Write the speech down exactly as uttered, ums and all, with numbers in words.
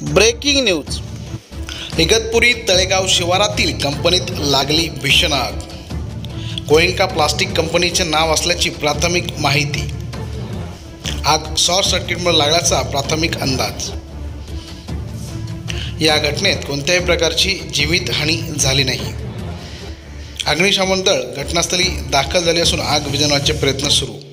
Breaking news. Igatpuri Talegaon शिवारातील कंपनीत लागली भीषण आग. गोयंका प्लास्टिक कंपनीचे नाव असल्याची प्राथमिक माहिती. आग शॉर्ट सर्किटमुळे लागल्याचा प्राथमिक अंदाज. या घटनेत कोणत्याही प्रकारची जीवितहानी झाली नाही. अग्निशमन दल घटनास्थळी दाखल झाले असून आग विझवण्याचे प्रयत्न सुरू.